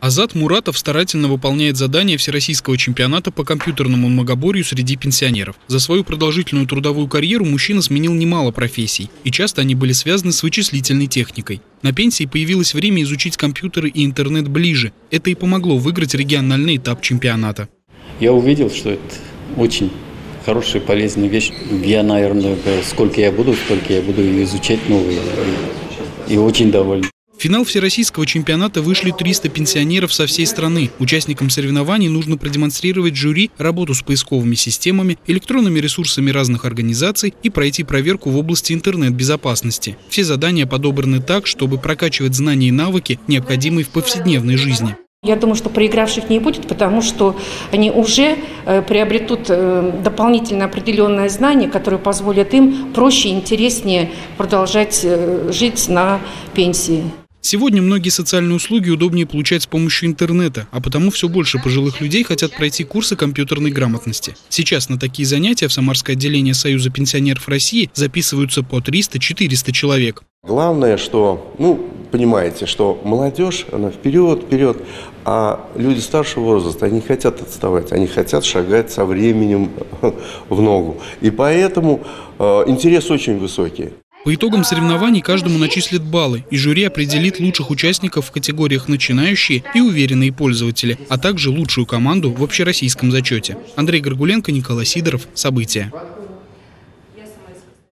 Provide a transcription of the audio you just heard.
Азат Муратов старательно выполняет задания Всероссийского чемпионата по компьютерному многоборью среди пенсионеров. За свою продолжительную трудовую карьеру мужчина сменил немало профессий, и часто они были связаны с вычислительной техникой. На пенсии появилось время изучить компьютеры и интернет ближе. Это и помогло выиграть региональный этап чемпионата. Я увидел, что это очень хорошая, полезная вещь. Я, наверное, сколько я буду ее изучать новые. И очень доволен. В финал Всероссийского чемпионата вышли 300 пенсионеров со всей страны. Участникам соревнований нужно продемонстрировать жюри работу с поисковыми системами, электронными ресурсами разных организаций и пройти проверку в области интернет-безопасности. Все задания подобраны так, чтобы прокачивать знания и навыки, необходимые в повседневной жизни. Я думаю, что проигравших не будет, потому что они уже приобретут дополнительно определенное знание, которое позволит им проще и интереснее продолжать жить на пенсии. Сегодня многие социальные услуги удобнее получать с помощью интернета, а потому все больше пожилых людей хотят пройти курсы компьютерной грамотности. Сейчас на такие занятия в Самарское отделение Союза пенсионеров России записываются по 300-400 человек. Главное, что, понимаете, что молодежь, она вперед, а люди старшего возраста, они хотят отставать, они хотят шагать со временем в ногу. И поэтому интерес очень высокий. По итогам соревнований каждому начислят баллы, и жюри определит лучших участников в категориях «начинающие» и «уверенные пользователи», а также лучшую команду в общероссийском зачете. Андрей Горгуленко, Николай Сидоров. События.